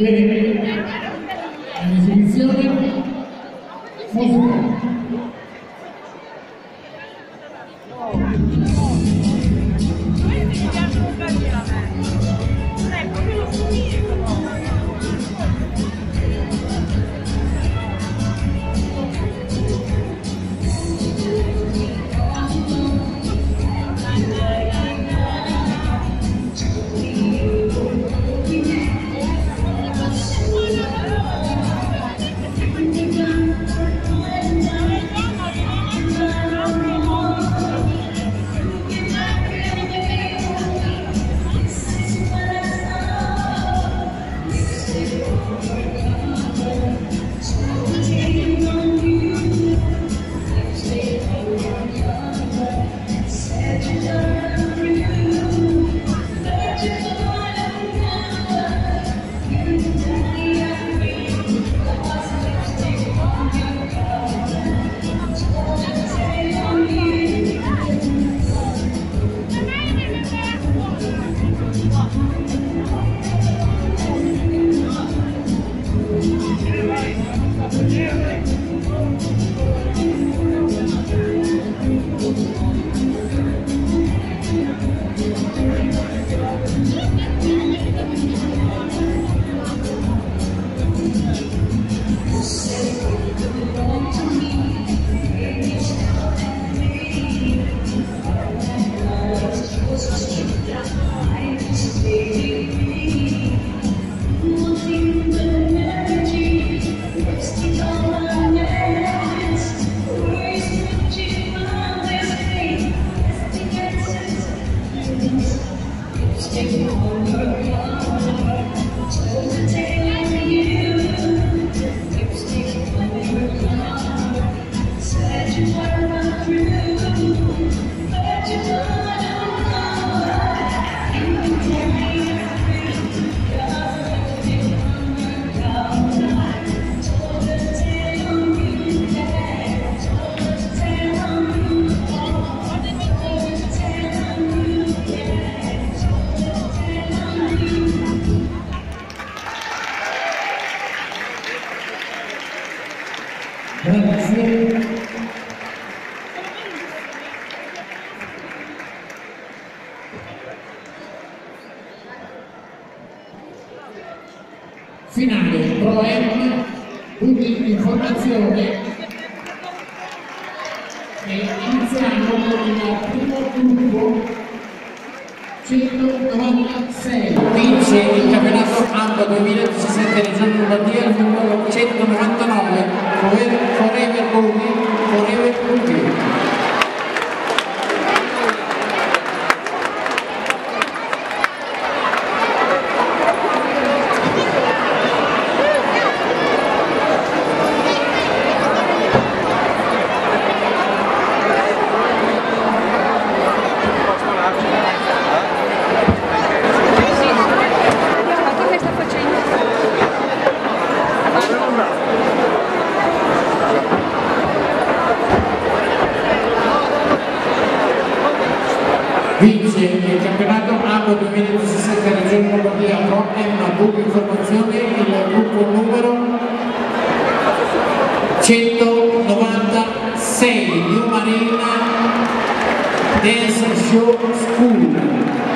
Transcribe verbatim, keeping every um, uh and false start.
Bene, l'esibizione musica. Grazie. Finale, Pro M, quindi informazione e iniziamo con il primo gruppo centonovantasei. Vince il campionato AMBA duemiladiciassette Regione Lombardia il numero centonovantanove, Forever Boogie, Forever Boogie. Vince il campionato AMBA duemiladiciassette Regione Lombardia Pro M Boogie Informazione il gruppo numero centonovantasei New Marina Dance Show School.